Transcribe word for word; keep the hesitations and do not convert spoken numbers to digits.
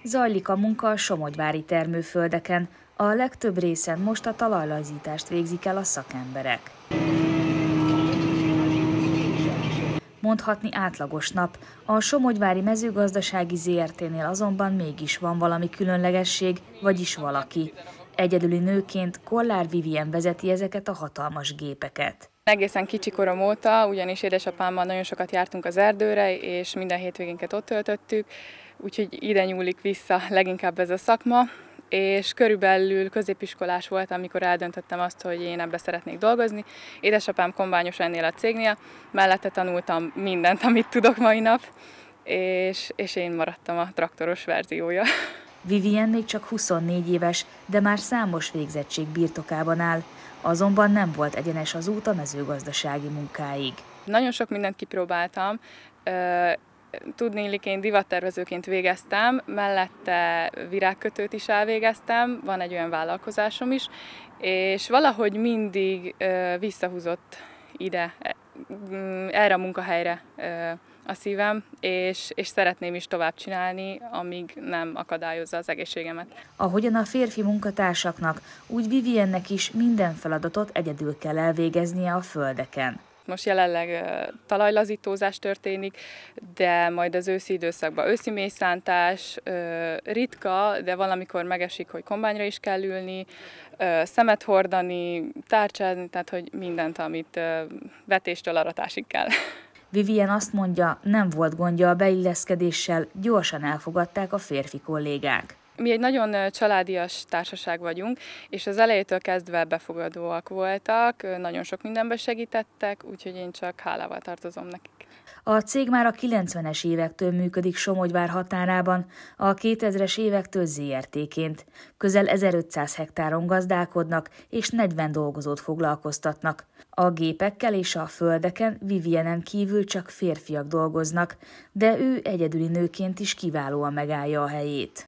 Zajlik a munka a somogyvári termőföldeken, a legtöbb részen most a talajlazítást végzik el a szakemberek. Mondhatni átlagos nap, a Somogyvári Mezőgazdasági zé er té-nél azonban mégis van valami különlegesség, vagyis valaki. Egyedüli nőként Kollár Vivien vezeti ezeket a hatalmas gépeket. Egészen kicsi korom óta, ugyanis édesapámmal nagyon sokat jártunk az erdőre, és minden hétvégénket ott töltöttük, úgyhogy ide nyúlik vissza leginkább ez a szakma, és körülbelül középiskolás voltam, amikor eldöntöttem azt, hogy én ebbe szeretnék dolgozni. Édesapám kombányos ennél a cégnél, mellette tanultam mindent, amit tudok mai nap, és, és én maradtam a traktoros verziója. Vivien még csak huszonnégy éves, de már számos végzettség birtokában áll, azonban nem volt egyenes az út a mezőgazdasági munkáig. Nagyon sok mindent kipróbáltam. Tudniillik, én divattervezőként végeztem, mellette virágkötőt is elvégeztem, van egy olyan vállalkozásom is, és valahogy mindig visszahúzott ide, erre a munkahelyre a szívem, és, és szeretném is tovább csinálni, amíg nem akadályozza az egészségemet. Ahogyan a férfi munkatársaknak, úgy Viviennek is minden feladatot egyedül kell elvégeznie a földeken. Most jelenleg uh, talajlazítózás történik, de majd az őszi időszakban őszi mélyszántás, uh, ritka, de valamikor megesik, hogy kombányra is kell ülni, uh, szemet hordani, tárcsázni, tehát hogy mindent, amit uh, vetéstől aratásig kell. Vivien azt mondja, nem volt gondja a beilleszkedéssel, gyorsan elfogadták a férfi kollégák. Mi egy nagyon családias társaság vagyunk, és az elejétől kezdve befogadóak voltak, nagyon sok mindenben segítettek, úgyhogy én csak hálával tartozom nekik. A cég már a kilencvenes évektől működik Somogyvár határában, a kétezres évektől zé er té-ként. Közel ezerötszáz hektáron gazdálkodnak, és negyven dolgozót foglalkoztatnak. A gépekkel és a földeken Vivienen kívül csak férfiak dolgoznak, de ő egyedüli nőként is kiválóan megállja a helyét.